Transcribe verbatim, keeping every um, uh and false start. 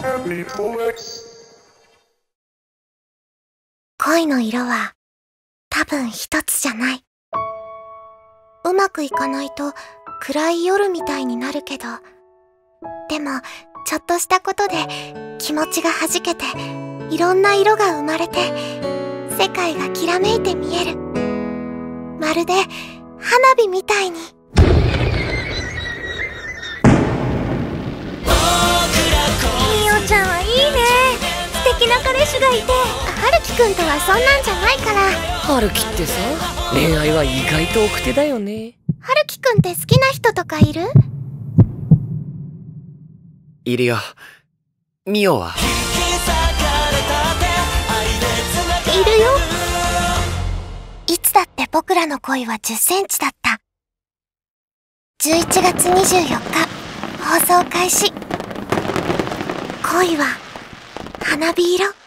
恋の色は多分一つじゃない。うまくいかないと暗い夜みたいになるけど、でもちょっとしたことで気持ちが弾けて、いろんな色が生まれて、世界がきらめいて見える。まるで花火みたいに。みおちゃんはいいね。素敵な彼氏がいて。はるきくんとはそんなんじゃないから。 はるきってさ、恋愛は意外と奥手だよね。 はるきくんって好きな人とかいる？ いるよ。みおは？ いるよ。いつだって僕らの恋はじゅっセンチだった。じゅういちがつにじゅうよっか、放送開始。恋は花火色。